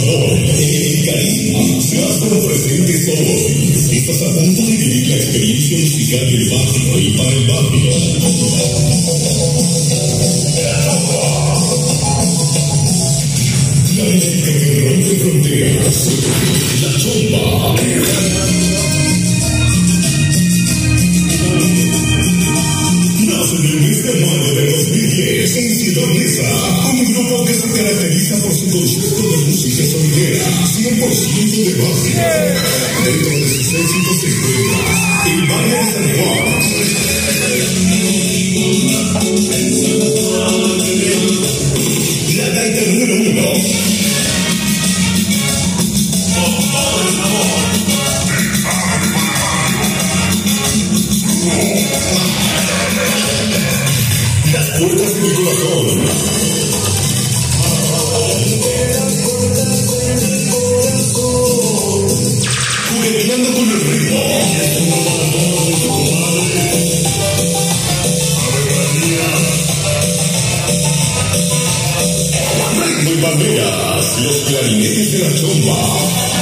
sabor, el carisma se hacen presentes todos los días. Estás a punto de vivir la experiencia musical del barrio y para el barrio. La música que rompe fronteras. La Chomba. Nace en el mes de mayo de 2010 en Ciudad Neza, un grupo que se caracteriza por su concepto de música sonidera, 100% de barrio. Dentro de sus éxitos se encuentra el barrio de San Juan, la gaita número 1. Las puertas de mi corazón. Jugueteando con el ritmo. Ritmo y banderas, los clarinetes de la Chomba.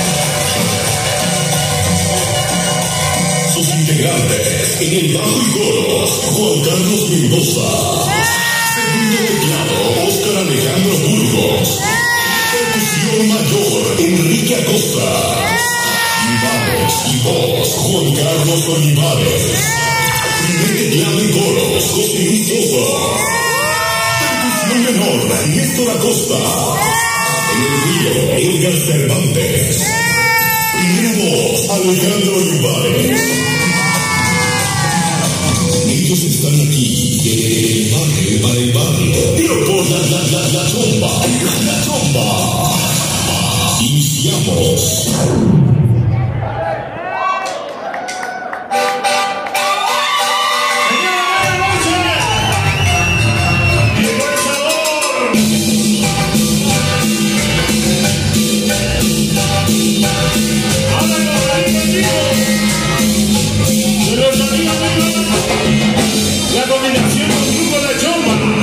Sus integrantes en el bajo y coros, Juan Carlos Mendoza. Segundo teclado, Oscar Alejandro Burgos. Percusión mayor, Enrique Acosta. Olivares y voz, Juan Carlos Olivares. Primer teclado en coros, José Luis Soto. Percusión menor, Néstor Acosta. En el río, Edgar Cervantes. Primera voz, Alejandro Olivares. Ellos están aquí, del barrio para el barrio, pero por la Chomba, la Chomba. Iniciamos. La combinación con grupo La Chomba.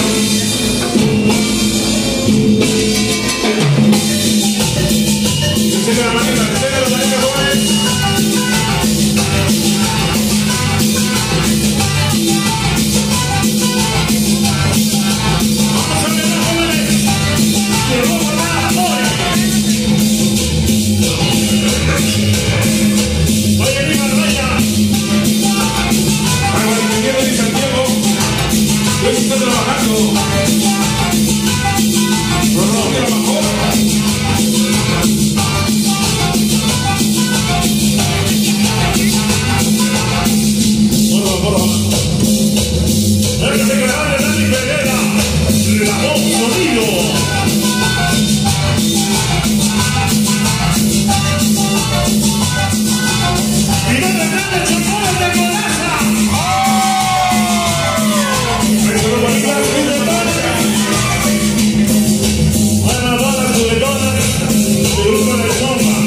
Enciende la manita, jóvenes. Vamos a ver, jóvenes. Llegó para hoy. Oye, viva Raya. Para el ingeniero de Santiago. Hoy está trabajando. No trabajó. Porra. El secretario Dani Pereira. La voz sonido. Y no te grandes chocolate de coraza. Ana Bala Juguetona, de grupo La Chomba.